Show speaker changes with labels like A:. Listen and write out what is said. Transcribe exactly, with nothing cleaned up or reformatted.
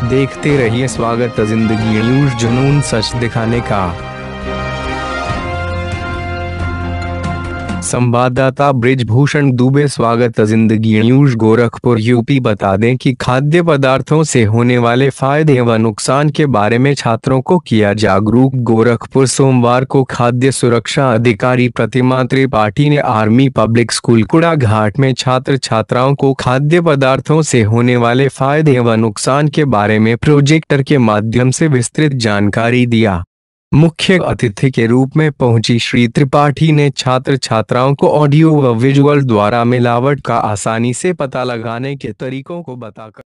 A: देखते रहिए स्वागत जिंदगी न्यूज, जुनून सच दिखाने का। संवाददाता ब्रिजभूषण दुबे। स्वागत जिंदगी न्यूज गोरखपुर यूपी। बता दें कि खाद्य पदार्थों से होने वाले फायदे व नुकसान के बारे में छात्रों को किया जागरूक। गोरखपुर। सोमवार को खाद्य सुरक्षा अधिकारी प्रतिमा त्रिपाठी ने आर्मी पब्लिक स्कूल कुड़ा घाट में छात्र छात्राओं को खाद्य पदार्थों से होने वाले फायदे व नुकसान के बारे में प्रोजेक्टर के माध्यम से विस्तृत जानकारी दिया। मुख्य अतिथि के रूप में पहुंची श्री त्रिपाठी ने छात्र छात्राओं को ऑडियो व विजुअल द्वारा मिलावट का आसानी से पता लगाने के तरीकों को बताकर